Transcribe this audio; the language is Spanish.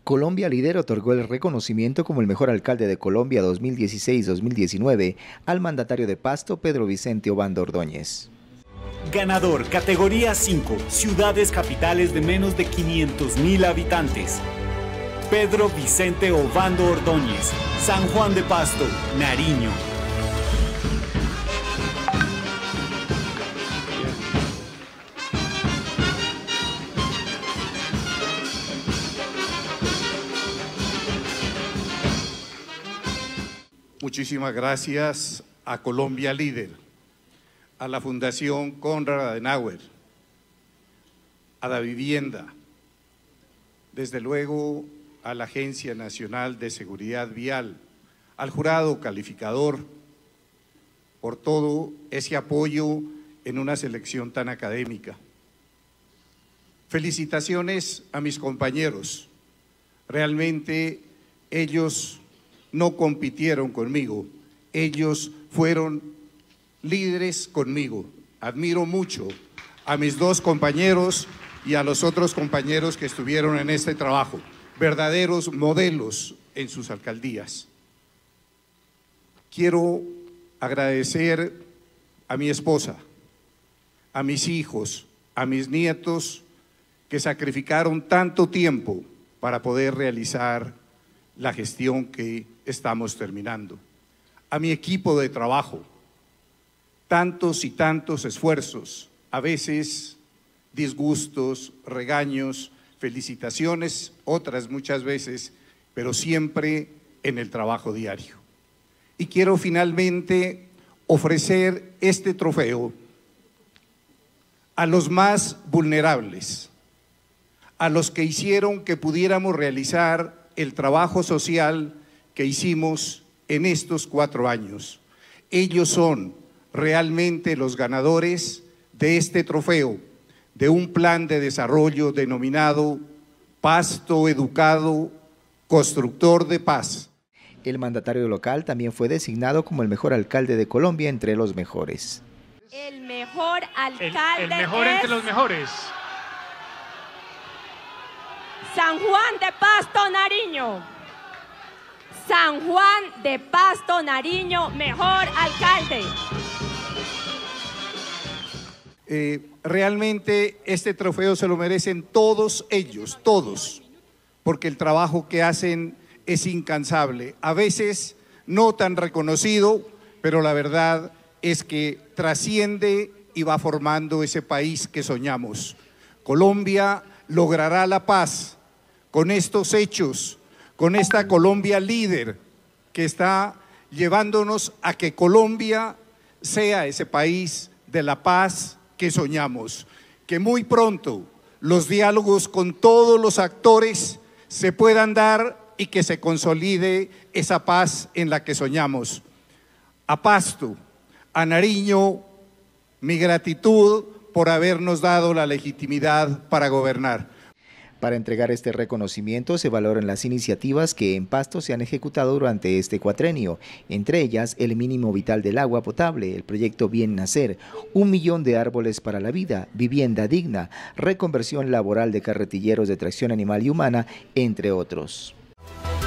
Colombia Líder otorgó el reconocimiento como el mejor alcalde de Colombia 2016-2019 al mandatario de Pasto, Pedro Vicente Obando Ordóñez. Ganador, categoría 5, ciudades capitales de menos de 500.000 habitantes. Pedro Vicente Obando Ordóñez, San Juan de Pasto, Nariño. Muchísimas gracias a Colombia Líder, a la Fundación Konrad Adenauer, a la Vivienda, desde luego a la Agencia Nacional de Seguridad Vial, al jurado calificador, por todo ese apoyo en una selección tan académica. Felicitaciones a mis compañeros, realmente ellos no compitieron conmigo, ellos fueron líderes conmigo. Admiro mucho a mis dos compañeros y a los otros compañeros que estuvieron en este trabajo, verdaderos modelos en sus alcaldías. Quiero agradecer a mi esposa, a mis hijos, a mis nietos que sacrificaron tanto tiempo para poder realizar la gestión que estamos terminando. A mi equipo de trabajo, tantos y tantos esfuerzos, a veces disgustos, regaños, felicitaciones, otras muchas veces, pero siempre en el trabajo diario. Y quiero finalmente ofrecer este trofeo a los más vulnerables, a los que hicieron que pudiéramos realizar el trabajo social que hicimos en estos 4 años. Ellos son realmente los ganadores de este trofeo, de un plan de desarrollo denominado Pasto Educado, Constructor de Paz. El mandatario local también fue designado como el mejor alcalde de Colombia entre los mejores. El mejor alcalde el mejor entre los mejores. San Juan de Pasto, Nariño. San Juan de Pasto, Nariño, mejor alcalde. Realmente este trofeo se lo merecen todos ellos, todos, porque el trabajo que hacen es incansable, a veces no tan reconocido, pero la verdad es que trasciende y va formando ese país que soñamos. Colombia logrará la paz con estos hechos, con esta Colombia líder que está llevándonos a que Colombia sea ese país de la paz que soñamos, que muy pronto los diálogos con todos los actores se puedan dar y que se consolide esa paz en la que soñamos. A Pasto, a Nariño, mi gratitud por habernos dado la legitimidad para gobernar. Para entregar este reconocimiento se valoran las iniciativas que en Pasto se han ejecutado durante este cuatrenio, entre ellas el mínimo vital del agua potable, el proyecto Bien Nacer, 1 millón de árboles para la vida, vivienda digna, reconversión laboral de carretilleros de tracción animal y humana, entre otros.